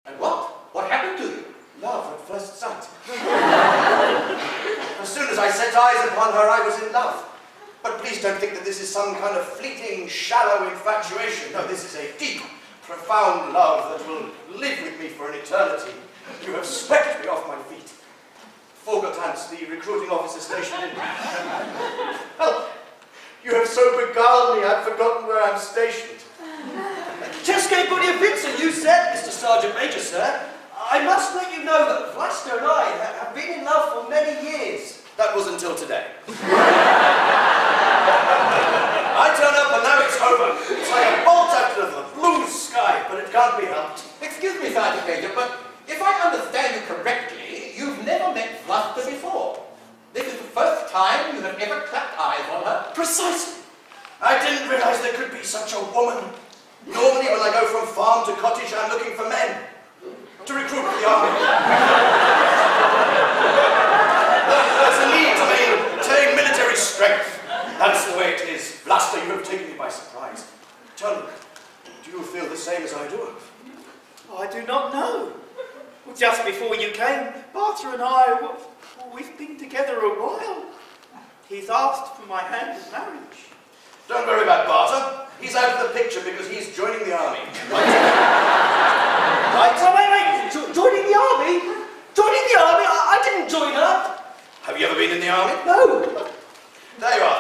And what? What happened to you? Love at first sight. As soon as I set eyes upon her, I was in love. But please don't think that this is some kind of fleeting, shallow infatuation. No, this is a deep, profound love that will live with me for an eternity. You have swept me off my feet. Fogeltans, the recruiting officer stationed in... Help! You have so beguiled me, I've forgotten where I'm stationed. České Budějovice, you said, Mr. Sergeant Major, sir. I must let you know that Vlasta and I have been in love for many years. That was until today. I turn up and now it's over. It's like a bolt out of the blue sky, but it can't be helped. Excuse me, Sergeant Major, but if I understand you correctly, you've never met Vlasta before. This is the first time you have ever clapped eyes on her. Precisely. I didn't realize there could be such a woman. Normally, when I go from farm to cottage, I'm looking for men to recruit for the army. There's a need to maintain military strength. That's the way it is. Vlasta, you have taken me by surprise. Tell me, do you feel the same as I do? I do not know. Just before you came, Bartha and I, we've been together a while. He's asked for my hand in marriage. Don't worry about Bartha. He's out of the picture because he's joining the army. Right. Wait. Joining the army? Joining the army? I didn't join her. Have you ever been in the army? No. There you are.